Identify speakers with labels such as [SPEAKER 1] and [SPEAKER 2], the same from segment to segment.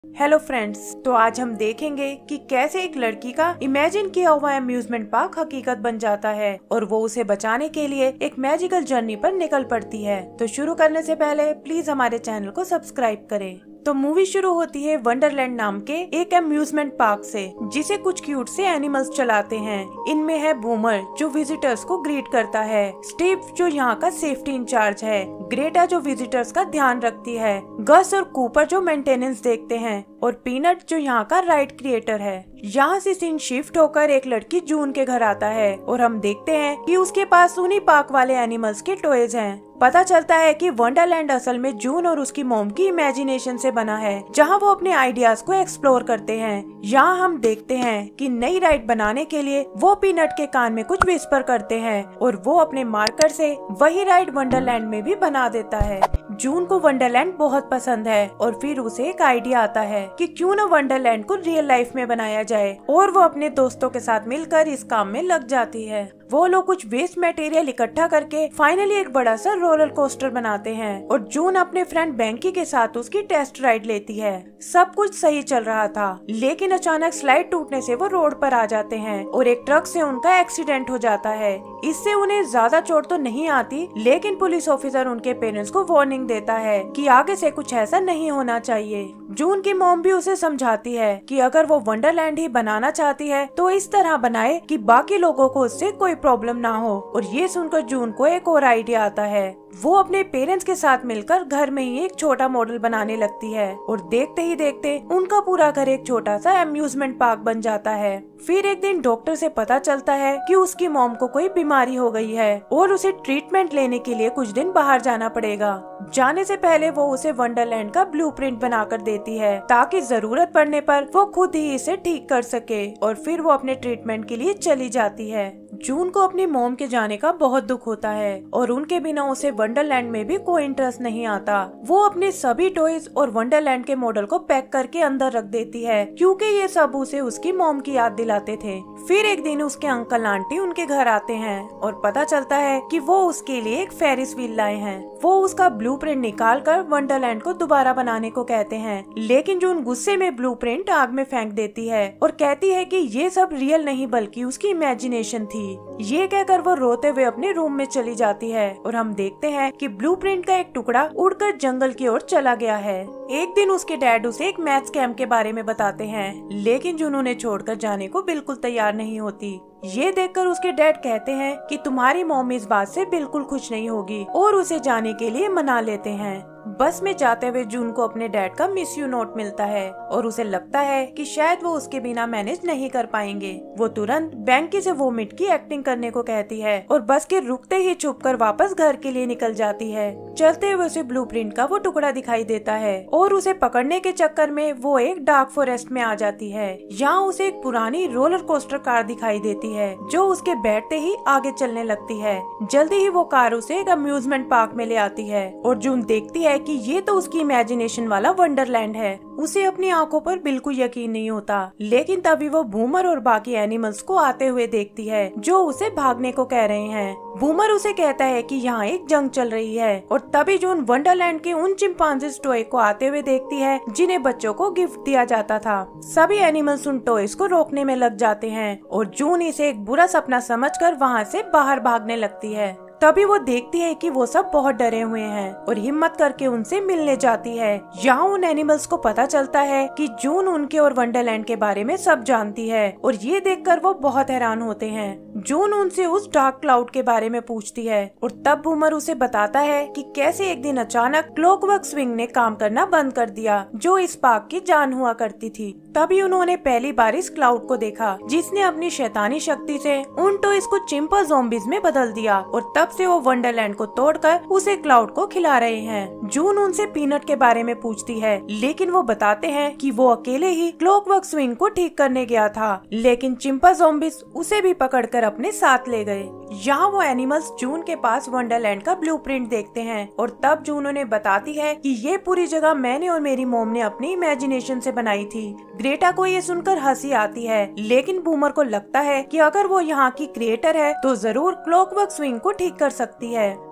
[SPEAKER 1] Hello friends, तो आज हम देखेंगे कि कैसे एक लड़की का इमेजिन किया हुआ अम्यूजमेंट पार्क हकीकत बन जाता है और वो उसे बचाने के लिए एक मैजिकल जर्नी पर निकल पड़ती है। तो शुरू करने से पहले प्लीज हमारे चैनल को सब्सक्राइब करें। तो मूवी शुरू होती है वंडरलैंड नाम के एक अम्यूजमेंट पार्क से, जिसे कुछ क्यूट से एनिमल्स चलाते हैं। इनमें है बूमर जो विजिटर्स को ग्रीट करता है, स्टीव जो यहाँ का सेफ्टी इंचार्ज है, ग्रेटा जो विजिटर्स का ध्यान रखती है, गस और कूपर जो मेंटेनेंस देखते हैं और पीनट जो यहाँ का राइड क्रिएटर है। यहाँ से सीन शिफ्ट होकर एक लड़की जून के घर आता है और हम देखते हैं कि उसके पास उन्हीं पार्क वाले एनिमल्स के टॉयज हैं। पता चलता है कि वंडरलैंड असल में जून और उसकी मॉम की इमेजिनेशन से बना है, जहाँ वो अपने आइडियाज को एक्सप्लोर करते हैं। यहाँ हम देखते हैं कि नई राइड बनाने के लिए वो पीनट के कान में कुछ विस्पर करते हैं और वो अपने मार्कर से वही राइड वंडरलैंड में भी बना देता है। जून को वंडरलैंड बहुत पसंद है और फिर उसे एक आइडिया आता है कि क्यों न वंडरलैंड को रियल लाइफ में बनाया जाए, और वो अपने दोस्तों के साथ मिलकर इस काम में लग जाती है। वो लोग कुछ वेस्ट मटेरियल इकट्ठा करके फाइनली एक बड़ा सा रोलर कोस्टर बनाते हैं और जून अपने फ्रेंड बैंकी के साथ उसकी टेस्ट राइड लेती है। सब कुछ सही चल रहा था, लेकिन अचानक स्लाइड टूटने से वो रोड पर आ जाते हैं और एक ट्रक से उनका एक्सीडेंट हो जाता है। इससे उन्हें ज्यादा चोट तो नहीं आती, लेकिन पुलिस ऑफिसर उनके पेरेंट्स को वार्निंग देता है कि आगे से कुछ ऐसा नहीं होना चाहिए। जून की मॉम भी उसे समझाती है कि अगर वो वंडरलैंड ही बनाना चाहती है तो इस तरह बनाए कि बाकी लोगों को उससे कोई प्रॉब्लम ना हो। और ये सुनकर जून को एक और आइडिया आता है। वो अपने पेरेंट्स के साथ मिलकर घर में ही एक छोटा मॉडल बनाने लगती है और देखते ही देखते उनका पूरा घर एक छोटा सा अम्यूजमेंट पार्क बन जाता है। फिर एक दिन डॉक्टर से पता चलता है कि उसकी मॉम को कोई बीमारी हो गई है और उसे ट्रीटमेंट लेने के लिए कुछ दिन बाहर जाना पड़ेगा। जाने से पहले वो उसे वंडरलैंड का ब्लूप्रिंट बनाकर देती है ताकि जरूरत पड़ने पर वो खुद ही इसे ठीक कर सके, और फिर वो अपने ट्रीटमेंट के लिए चली जाती है। जून को अपनी मॉम के जाने का बहुत दुख होता है और उनके बिना उसे वंडरलैंड में भी कोई इंटरेस्ट नहीं आता। वो अपने सभी टॉयज और वंडरलैंड के मॉडल को पैक करके अंदर रख देती है, क्योंकि ये सब उसे उसकी मॉम की याद दिलाते थे। फिर एक दिन उसके अंकल आंटी उनके घर आते हैं और पता चलता है कि वो उसके लिए एक फेरिस व्हील लाए हैं। वो उसका ब्लूप्रिंट निकालकर वंडरलैंड को दोबारा बनाने को कहते हैं, लेकिन जून गुस्से में ब्लूप्रिंट आग में फेंक देती है और कहती है कि ये सब रियल नहीं बल्कि उसकी इमेजिनेशन थी। ये कहकर वो रोते हुए अपने रूम में चली जाती है और हम देखते हैं कि ब्लूप्रिंट का एक टुकड़ा उड़कर जंगल की ओर चला गया है। एक दिन उसके डैड उसे एक मैथ्स कैंप के बारे में बताते हैं, लेकिन जून उन्हें छोड़कर जाने को बिल्कुल तैयार नहीं होती। ये देखकर उसके डैड कहते हैं कि तुम्हारी मॉम इस बात से बिल्कुल खुश नहीं होगी और उसे जाने के लिए मना लेते हैं। बस में जाते हुए जून को अपने डैड का मिस यू नोट मिलता है और उसे लगता है कि शायद वो उसके बिना मैनेज नहीं कर पाएंगे। वो तुरंत बैंकी से वोमिट की एक्टिंग करने को कहती है और बस के रुकते ही छुपकर वापस घर के लिए निकल जाती है। चलते हुए उसे ब्लूप्रिंट का वो टुकड़ा दिखाई देता है और उसे पकड़ने के चक्कर में वो एक डार्क फॉरेस्ट में आ जाती है। यहाँ उसे एक पुरानी रोलर कोस्टर कार दिखाई देती है जो उसके बैठते ही आगे चलने लगती है। जल्दी ही वो कार उसे एक अम्यूजमेंट पार्क में ले आती है और जून देखती है कि ये तो उसकी इमेजिनेशन वाला वंडरलैंड है। उसे अपनी आंखों पर बिल्कुल यकीन नहीं होता, लेकिन तभी वो बूमर और बाकी एनिमल्स को आते हुए देखती है जो उसे भागने को कह रहे हैं। बूमर उसे कहता है कि यहाँ एक जंग चल रही है और तभी जून वंडरलैंड के उन चिंपांजीज टॉय को आते हुए देखती है जिन्हें बच्चों को गिफ्ट दिया जाता था। सभी एनिमल्स उन टॉयज को रोकने में लग जाते हैं और जून इसे एक बुरा सपना समझकर वहाँ से बाहर भागने लगती है। तभी वो देखती है कि वो सब बहुत डरे हुए हैं और हिम्मत करके उनसे मिलने जाती है। यहाँ उन एनिमल्स को पता चलता है कि जून उनके और वंडरलैंड के बारे में सब जानती है और ये देखकर वो बहुत हैरान होते हैं। जून उनसे उस डार्क क्लाउड के बारे में पूछती है और तब बूमर उसे बताता है कि कैसे एक दिन अचानक क्लॉकवर्क स्विंग ने काम करना बंद कर दिया, जो इस पार्क की जान हुआ करती थी। तभी उन्होंने पहली बार इस क्लाउड को देखा जिसने अपनी शैतानी शक्ति से उन टॉयज को चिंपा ज़ॉम्बीज में बदल दिया और तब से वो वंडरलैंड को तोड़कर उसे क्लाउड को खिला रहे हैं। जून उनसे पीनट के बारे में पूछती है, लेकिन वो बताते हैं कि वो अकेले ही क्लॉकवर्क स्विंग को ठीक करने गया था, लेकिन चिंपा ज़ॉम्बीज उसे भी पकड़कर अपने साथ ले गए। यहाँ वो एनिमल्स जून के पास वंडरलैंड का ब्लूप्रिंट देखते हैं और तब जून उन्हें बताती है कि ये पूरी जगह मैंने और मेरी मॉम ने अपनी इमेजिनेशन से बनाई थी। ग्रेटा को ये सुनकर हंसी आती है, लेकिन बूमर को लगता है कि अगर वो यहाँ की क्रिएटर है तो जरूर क्लॉकवर्क स्विंग को ठीक कर सकती है।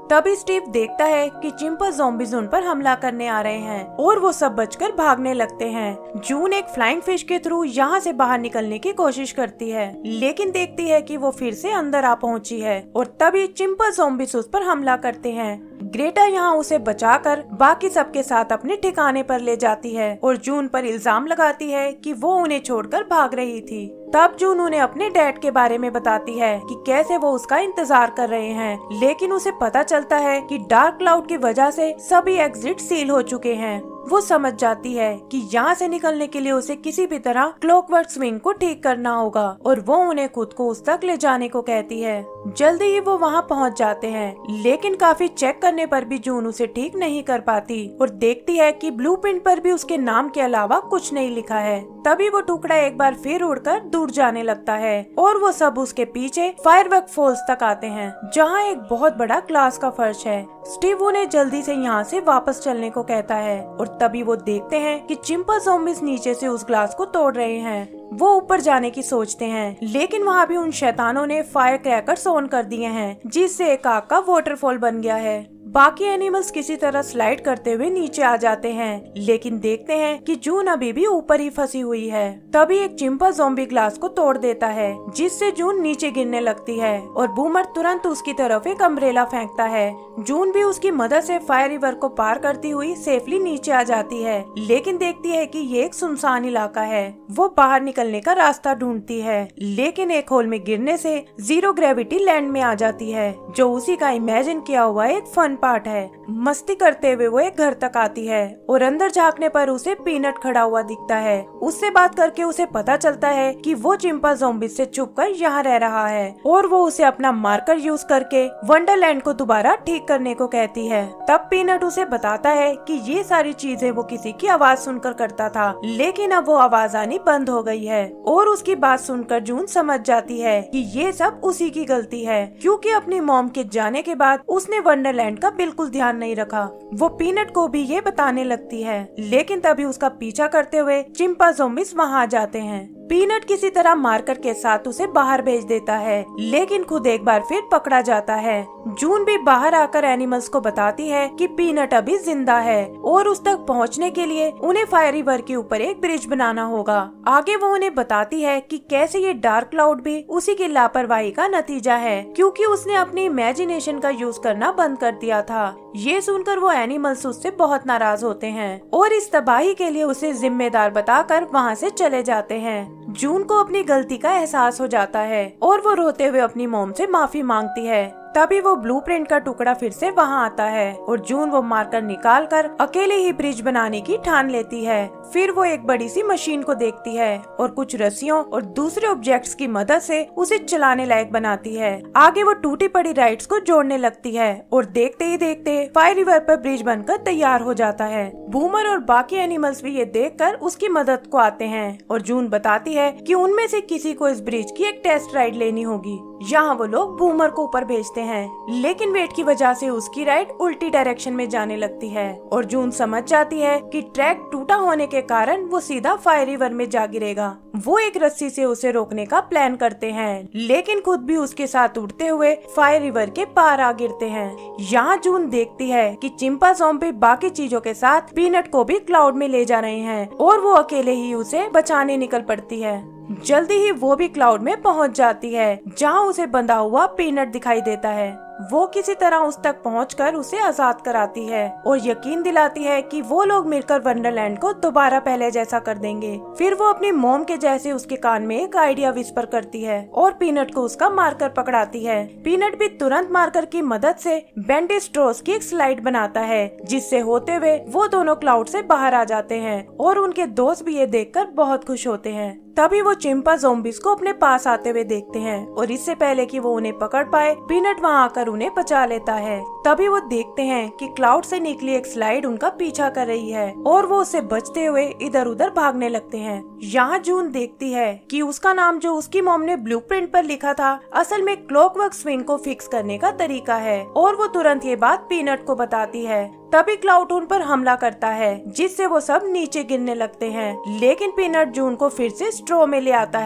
[SPEAKER 1] तभी स्टीव देखता है कि चिंपा ज़ॉम्बीज़ उन पर हमला करने आ रहे हैं और वो सब बचकर भागने लगते हैं। जून एक फ्लाइंग फिश के थ्रू यहाँ से बाहर निकलने की कोशिश करती है, लेकिन देखती है कि वो फिर से अंदर आ पहुँची है और तभी चिंपा ज़ॉम्बीज़ उस पर हमला करते हैं। ग्रेटा यहाँ उसे बचाकर बाकी सबके साथ अपने ठिकाने पर ले जाती है और जून पर इल्जाम लगाती है कि वो उन्हें छोड़कर भाग रही थी। तब जून उन्हें अपने डैड के बारे में बताती है कि कैसे वो उसका इंतजार कर रहे हैं, लेकिन उसे पता चलता है कि डार्क क्लाउड की वजह से सभी एग्जिट सील हो चुके हैं। वो समझ जाती है कि यहाँ से निकलने के लिए उसे किसी भी तरह क्लॉकवर्क स्विंग को ठीक करना होगा और वो उन्हें खुद को उस तक ले जाने को कहती है। जल्दी ही वो वहाँ पहुँच जाते हैं, लेकिन काफी चेक करने पर भी जून उसे ठीक नहीं कर पाती और देखती है कि ब्लूप्रिंट पर भी उसके नाम के अलावा कुछ नहीं लिखा है। तभी वो टुकड़ा एक बार फिर उड़कर दूर जाने लगता है और वो सब उसके पीछे फायरवर्क फॉल्स तक आते हैं, जहाँ एक बहुत बड़ा ग्लास का फर्श है। स्टीव उन्हें जल्दी से यहाँ से वापस चलने को कहता है और तभी वो देखते हैं कि चिंपा ज़ॉम्बीज़ नीचे से उस ग्लास को तोड़ रहे हैं। वो ऊपर जाने की सोचते हैं, लेकिन वहाँ भी उन शैतानों ने फायर क्रैकर्स ऑन कर दिए हैं, जिससे एक आग का वाटरफॉल बन गया है। बाकी एनिमल्स किसी तरह स्लाइड करते हुए नीचे आ जाते हैं, लेकिन देखते हैं कि जून अभी भी ऊपर ही फंसी हुई है। तभी एक चिंपा ज़ॉम्बी ग्लास को तोड़ देता है, जिससे जून नीचे गिरने लगती है और बूमर तुरंत उसकी तरफ एक अम्ब्रेला फेंकता है। जून भी उसकी मदद से फायर रिवर को पार करती हुई सेफली नीचे आ जाती है, लेकिन देखती है कि ये एक सुनसान इलाका है। वो बाहर निकलने का रास्ता ढूंढती है, लेकिन एक होल में गिरने से जीरो ग्रेविटी लैंड में आ जाती है, जो उसी का इमेजिन किया हुआ एक फन पार्ट है। मस्ती करते हुए वो एक घर तक आती है और अंदर झांकने पर उसे पीनट खड़ा हुआ दिखता है। उससे बात करके उसे पता चलता है कि वो चिंपा ज़ॉम्बीज़ से छुपकर यहाँ रह रहा है और वो उसे अपना मार्कर यूज करके वंडरलैंड को दोबारा ठीक करने को कहती है। तब पीनट उसे बताता है कि ये सारी चीजें वो किसी की आवाज सुनकर करता था, लेकिन अब वो आवाज आनी बंद हो गई है। और उसकी बात सुनकर जून समझ जाती है कि ये सब उसी की गलती है, क्योंकि अपनी मॉम के जाने के बाद उसने वंडरलैंड का बिल्कुल ध्यान नहीं रखा। वो पीनट को भी ये बताने लगती है, लेकिन तभी उसका पीछा करते हुए चिंपा ज़ॉम्बीज़ वहाँ आ जाते हैं। पीनट किसी तरह मार्कर के साथ उसे बाहर भेज देता है, लेकिन खुद एक बार फिर पकड़ा जाता है। जून भी बाहर आकर एनिमल्स को बताती है कि पीनट अभी जिंदा है और उस तक पहुंचने के लिए उन्हें फायर रिवर के ऊपर एक ब्रिज बनाना होगा। आगे वो उन्हें बताती है कि कैसे ये डार्क क्लाउड भी उसी की लापरवाही का नतीजा है, क्योंकि उसने अपनी इमेजिनेशन का यूज करना बंद कर दिया था। ये सुनकर वो एनिमल्स उससे बहुत नाराज होते हैं और इस तबाही के लिए उसे जिम्मेदार बताकर वहाँ से चले जाते हैं। जून को अपनी गलती का एहसास हो जाता है और वो रोते हुए अपनी मॉम से माफी मांगती है। तभी वो ब्लूप्रिंट का टुकड़ा फिर से वहाँ आता है और जून वो मार्कर निकाल कर अकेले ही ब्रिज बनाने की ठान लेती है। फिर वो एक बड़ी सी मशीन को देखती है और कुछ रस्सियों और दूसरे ऑब्जेक्ट्स की मदद से उसे चलाने लायक बनाती है। आगे वो टूटी पड़ी राइड्स को जोड़ने लगती है और देखते ही देखते फायर रिवर पर ब्रिज बनकर तैयार हो जाता है। बूमर और बाकी एनिमल्स भी ये देखकर उसकी मदद को आते हैं और जून बताती है कि उनमें से किसी को इस ब्रिज की एक टेस्ट राइड लेनी होगी। यहाँ वो लोग बूमर को ऊपर भेजते हैं, लेकिन वेट की वजह से उसकी राइड उल्टी डायरेक्शन में जाने लगती है और जून समझ जाती है कि ट्रैक टूटा होने के कारण वो सीधा फायर रिवर में जा गिरेगा। वो एक रस्सी से उसे रोकने का प्लान करते हैं, लेकिन खुद भी उसके साथ उड़ते हुए फायर रिवर के पार आ गिरते हैं। यहाँ जून देखती है कि चिंपा ज़ॉम्बी बाकी चीजों के साथ पीनट को भी क्लाउड में ले जा रहे हैं और वो अकेले ही उसे बचाने निकल पड़ती है। जल्दी ही वो भी क्लाउड में पहुंच जाती है, जहां उसे बंधा हुआ पीनट दिखाई देता है। वो किसी तरह उस तक पहुंचकर उसे आजाद कराती है और यकीन दिलाती है कि वो लोग मिलकर वंडरलैंड को दोबारा पहले जैसा कर देंगे। फिर वो अपनी मॉम के जैसे उसके कान में एक आइडिया विस्पर करती है और पीनट को उसका मार्कर पकड़ाती है। पीनट भी तुरंत मार्कर की मदद से बेंडी स्ट्रोस की एक स्लाइड बनाता है, जिससे होते हुए वो दोनों क्लाउड से बाहर आ जाते हैं और उनके दोस्त भी ये देखकर बहुत खुश होते हैं। तभी वो चिंपा ज़ॉम्बीज़ को अपने पास आते हुए देखते हैं और इससे पहले कि वो उन्हें पकड़ पाए, पीनट वहाँ आकर उन्हें बचा लेता है। तभी वो देखते हैं कि क्लाउड से निकली एक स्लाइड उनका पीछा कर रही है और वो उससे बचते हुए इधर उधर भागने लगते हैं। यहाँ जून देखती है कि उसका नाम जो उसकी मॉम ने ब्लूप्रिंट पर लिखा था, असल में क्लॉकवर्क स्विंग को फिक्स करने का तरीका है और वो तुरंत ये बात पीनट को बताती है। तभी क्लाउड उन पर हमला करता है, जिससे वो सब नीचे गिरने लगते हैं, लेकिन पीनट जून को फिर से स्ट्रॉ में ले आता है।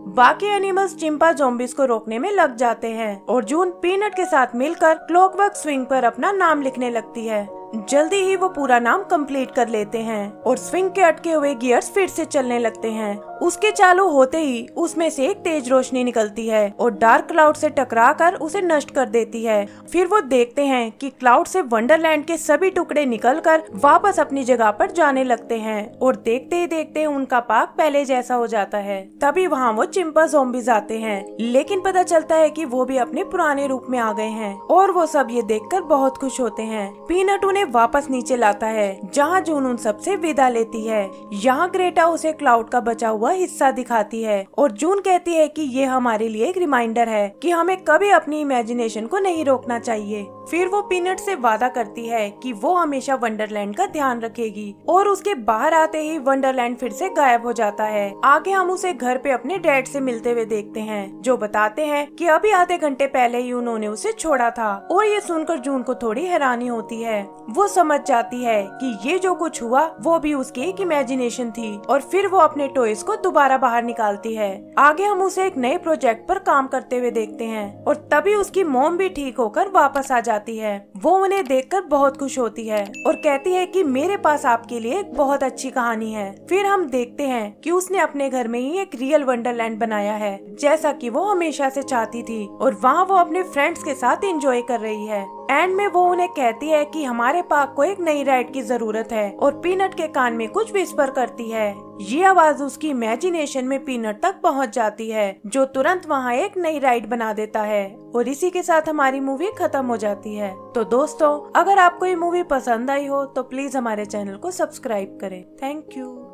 [SPEAKER 1] बाकी एनिमल्स चिंपा ज़ॉम्बीज को रोकने में लग जाते हैं और जून पीनट के साथ मिलकर क्लॉकवर्क स्विंग पर अपना नाम लिखने लगती है। जल्दी ही वो पूरा नाम कंप्लीट कर लेते हैं और स्विंग के अटके हुए गियर्स फिर से चलने लगते हैं। उसके चालू होते ही उसमें से एक तेज रोशनी निकलती है और डार्क क्लाउड से टकराकर उसे नष्ट कर देती है। फिर वो देखते हैं कि क्लाउड से वंडरलैंड के सभी टुकड़े निकलकर वापस अपनी जगह पर जाने लगते हैं और देखते ही देखते उनका पार्क पहले जैसा हो जाता है। तभी वहाँ वो चिंपा ज़ॉम्बीज आते हैं, लेकिन पता चलता है कि वो भी अपने पुराने रूप में आ गए हैं और वो सब ये देखकर बहुत खुश होते हैं। पीनट उन्हें वापस नीचे लाता है जहाँ जून उन सबसे विदा लेती है। यहाँ ग्रेटा उसे क्लाउड का बचा हुआ हिस्सा दिखाती है और जून कहती है कि ये हमारे लिए एक रिमाइंडर है कि हमें कभी अपनी इमेजिनेशन को नहीं रोकना चाहिए। फिर वो पीनट से वादा करती है कि वो हमेशा वंडरलैंड का ध्यान रखेगी और उसके बाहर आते ही वंडरलैंड फिर से गायब हो जाता है। आगे हम उसे घर पे अपने डैड से मिलते हुए देखते हैं, जो बताते हैं कि अभी आधे घंटे पहले ही उन्होंने उसे छोड़ा था। और ये सुनकर जून को थोड़ी हैरानी होती है। वो समझ जाती है कि ये जो कुछ हुआ वो भी उसकी एक इमेजिनेशन थी और फिर वो अपने टॉयज को दोबारा बाहर निकालती है। आगे हम उसे एक नए प्रोजेक्ट पर काम करते हुए देखते हैं और तभी उसकी मॉम भी ठीक होकर वापस आ जाती है। वो उन्हें देखकर बहुत खुश होती है और कहती है कि मेरे पास आपके लिए एक बहुत अच्छी कहानी है। फिर हम देखते हैं कि उसने अपने घर में ही एक रियल वंडरलैंड बनाया है, जैसा कि वो हमेशा से चाहती थी, और वहाँ वो अपने फ्रेंड्स के साथ एंजॉय कर रही है। एंड में वो उन्हें कहती है कि हमारे पार्क को एक नई राइड की जरूरत है और पीनट के कान में कुछ विस्पर करती है। ये आवाज उसकी इमेजिनेशन में पीनट तक पहुंच जाती है, जो तुरंत वहां एक नई राइड बना देता है और इसी के साथ हमारी मूवी खत्म हो जाती है। तो दोस्तों, अगर आपको ये मूवी पसंद आई हो तो प्लीज हमारे चैनल को सब्सक्राइब करें। Thank you.